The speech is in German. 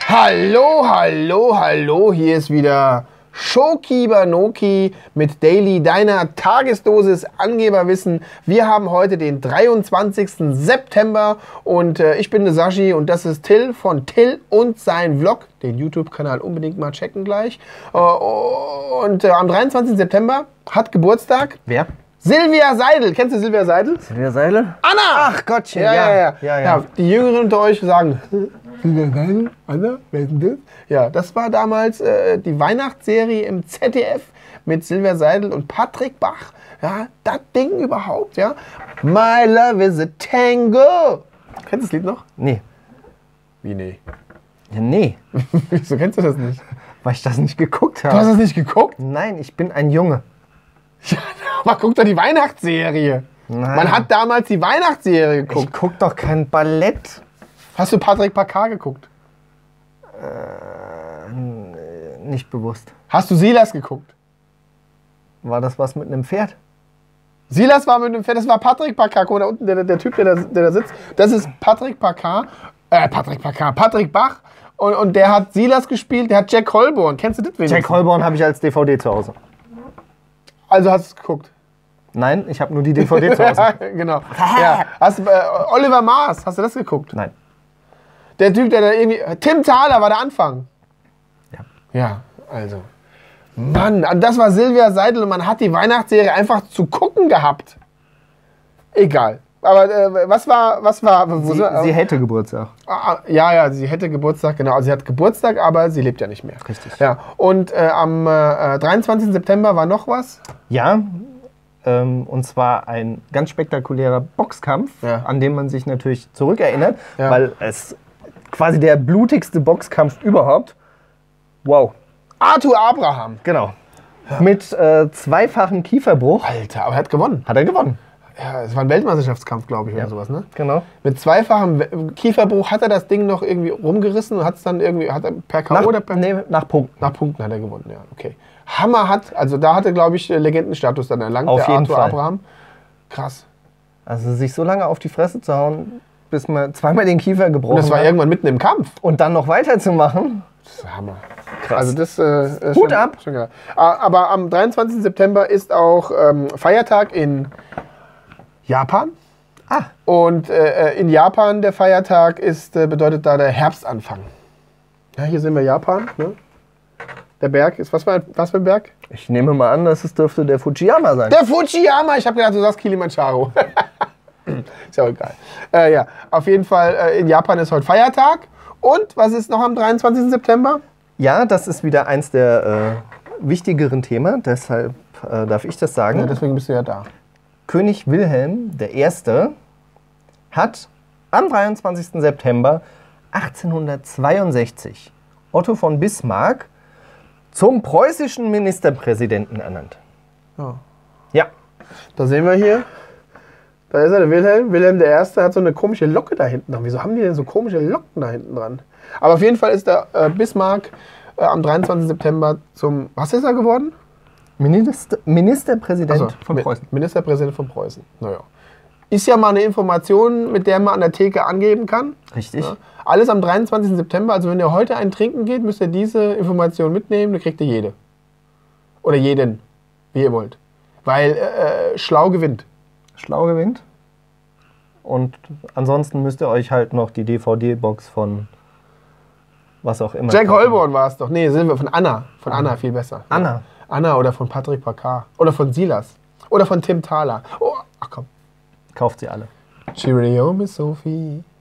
Hallo, hallo, hallo, hier ist wieder Shoki Banoki mit Daily, deiner Tagesdosis Angeberwissen. Wir haben heute den 23. September und ich bin der Sashi und das ist Till von Till und sein Vlog. Den YouTube-Kanal unbedingt mal checken gleich. Am 23. September hat Geburtstag. Wer? Silvia Seidel. Kennst du Silvia Seidel? Silvia Seidel? Anna! Ach Gottchen, Ja. Die Jüngeren unter euch sagen, Silvia Seidel? Anna? Wer ist denn das? Ja, das war damals die Weihnachtsserie im ZDF mit Silvia Seidel und Patrick Bach. Ja, das Ding überhaupt, ja. My love is a tango. Kennst du das Lied noch? Nee. Wie nee? Ja, nee. Wieso kennst du das nicht? Weil ich das nicht geguckt Du hast habe. das nicht geguckt? Nein, ich bin ein Junge. Ja, aber guck doch die Weihnachtsserie. Nein. Man hat damals die Weihnachtsserie geguckt. Ich guck doch kein Ballett. Hast du Patrick Baccar geguckt? Nicht bewusst. Hast du Silas geguckt? War das was mit einem Pferd? Silas war mit dem Pferd, das war Patrick Baccar. Guck mal, da unten, der Typ, der da sitzt. Das ist Patrick Baccar. Patrick Bach. Und der hat Silas gespielt, der hat Jack Holborn. Kennst du das wenigstens? Jack Holborn habe ich als DVD zu Hause. Also hast du es geguckt? Nein, ich habe nur die DVD zu Hause. Genau. Ja. Hast du, Oliver Mars, hast du das geguckt? Nein. Der Typ, der da irgendwie... Tim Thaler war der Anfang. Ja. Ja, also... Mann, das war Silvia Seidel und man hat die Weihnachtsserie einfach zu gucken gehabt. Egal. Aber was war... Sie hätte Geburtstag. Ja, sie hätte Geburtstag, genau. Also sie hat Geburtstag, aber sie lebt ja nicht mehr. Richtig. Ja. Und am 23. September war noch was. Ja, und zwar ein ganz spektakulärer Boxkampf, Ja. an den man sich natürlich zurückerinnert, Ja. weil es quasi der blutigste Boxkampf überhaupt. Wow. Arthur Abraham. Genau. Mit zweifachem Kieferbruch Alter, aber er hat gewonnen. hat er gewonnen. Ja, es war ein Weltmeisterschaftskampf, glaube ich, oder sowas, ne? Genau. Mit zweifachem Kieferbruch hat er das Ding noch irgendwie rumgerissen und hat es dann irgendwie, hat er per K.O. oder per... Nach Punkten. Nach Punkten hat er gewonnen, ja, okay. Hammer hat, also da hat er, glaube ich, Legendenstatus dann erlangt, Auf der jeden Arthur Fall. Abraham. Krass. Also sich so lange auf die Fresse zu hauen, bis man zweimal den Kiefer gebrochen Und das war hat irgendwann mitten im Kampf. und dann noch weiterzumachen. Das ist Hammer. Krass. Also das ist Hut ab. Schon geil. Aber am 23. September ist auch Feiertag in Japan. Ah, Und in Japan der Feiertag ist, bedeutet da der Herbstanfang. Ja, hier sehen wir Japan. Ne? Der Berg ist, was für ein Berg? ich nehme mal an, dass es dürfte der Fujiyama sein. Der Fujiyama. Ich habe gedacht, du sagst Kilimanjaro. Ist ja auch egal. Ja, auf jeden Fall in Japan ist heute Feiertag. Und was ist noch am 23. September? Ja, das ist wieder eins der wichtigeren Themen, deshalb darf ich das sagen. Ja, deswegen bist du ja da. König Wilhelm I. hat am 23. September 1862 Otto von Bismarck zum preußischen Ministerpräsidenten ernannt. Ja. Ja, Da sehen wir hier. Da ist er, der Wilhelm. Wilhelm I. hat so eine komische Locke da hinten dran. Wieso haben die denn so komische Locken da hinten dran? Aber auf jeden Fall ist der Bismarck am 23. September zum... Was ist er geworden? Ministerpräsident Achso, von Preußen. Ministerpräsident von Preußen. Naja. Ist ja mal eine Information, mit der man an der Theke angeben kann. Richtig. Ja. Alles am 23. September. Also wenn ihr heute einen trinken geht, müsst ihr diese Information mitnehmen. Dann kriegt ihr jede. Oder jeden. Wie ihr wollt. Weil schlau gewinnt. Schlau gewinnt. Und ansonsten müsst ihr euch halt noch die DVD-Box von was auch immer. Jack kaufen. Holborn war es doch. Nee, Silvia, von Anna. Von Anna viel besser. Anna. Anna oder von Patrick Baccar. Oder von Silas. Oder von Tim Thaler. Oh, ach komm. Kauft sie alle. Cheerio, Miss Sophie.